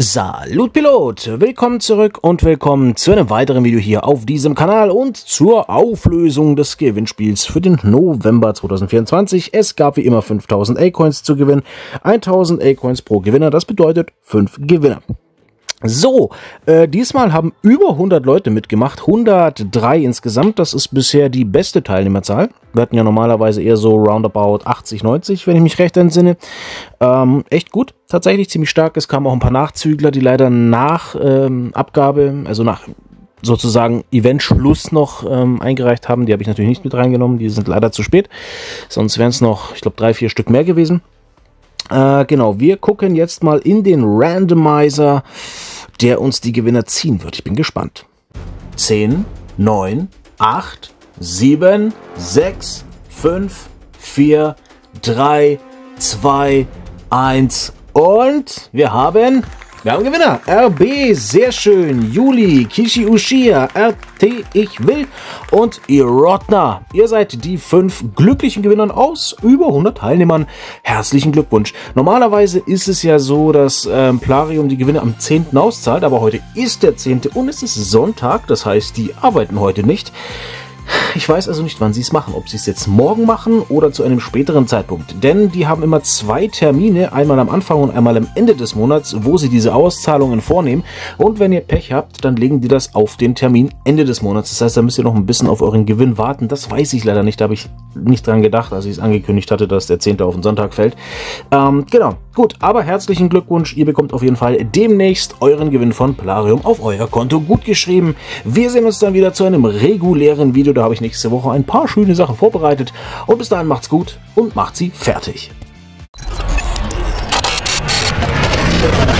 Salut Pilot, willkommen zurück und willkommen zu einem weiteren Video hier auf diesem Kanal und zur Auflösung des Gewinnspiels für den November 2024. Es gab wie immer 5000 A-Coins zu gewinnen, 1000 A-Coins pro Gewinner, das bedeutet 5 Gewinner. So, diesmal haben über 100 Leute mitgemacht, 103 insgesamt, das ist bisher die beste Teilnehmerzahl. Wir hatten ja normalerweise eher so roundabout 80, 90, wenn ich mich recht entsinne. Echt gut, tatsächlich ziemlich stark. Es kamen auch ein paar Nachzügler, die leider nach Abgabe, also nach sozusagen Eventschluss noch eingereicht haben. Die habe ich natürlich nicht mit reingenommen, die sind leider zu spät. Sonst wären es noch, ich glaube, 3, 4 Stück mehr gewesen. Genau, wir gucken jetzt mal in den Randomizer, der uns die Gewinner ziehen wird. Ich bin gespannt. 10, 9, 8, 7, 6, 5, 4, 3, 2, 1 und wir haben Gewinner. RB, sehr schön. Juli, Kishi Ushia, RT, ich will und Irotna. Ihr seid die 5 glücklichen Gewinnern aus über 100 Teilnehmern. Herzlichen Glückwunsch. Normalerweise ist es ja so, dass Plarium die Gewinne am 10. auszahlt, aber heute ist der 10. und es ist Sonntag, das heißt, die arbeiten heute nicht. Ich weiß also nicht, wann sie es machen, ob sie es jetzt morgen machen oder zu einem späteren Zeitpunkt. Denn die haben immer 2 Termine, einmal am Anfang und einmal am Ende des Monats, wo sie diese Auszahlungen vornehmen. Und wenn ihr Pech habt, dann legen die das auf den Termin Ende des Monats. Das heißt, da müsst ihr noch ein bisschen auf euren Gewinn warten. Das weiß ich leider nicht, da habe ich nicht dran gedacht, als ich es angekündigt hatte, dass der 10. auf den Sonntag fällt. Genau, gut, aber herzlichen Glückwunsch. Ihr bekommt auf jeden Fall demnächst euren Gewinn von Plarium auf euer Konto gut geschrieben. Wir sehen uns dann wieder zu einem regulären Video. Da habe ich nächste Woche ein paar schöne Sachen vorbereitet. Und bis dahin macht's gut und macht sie fertig.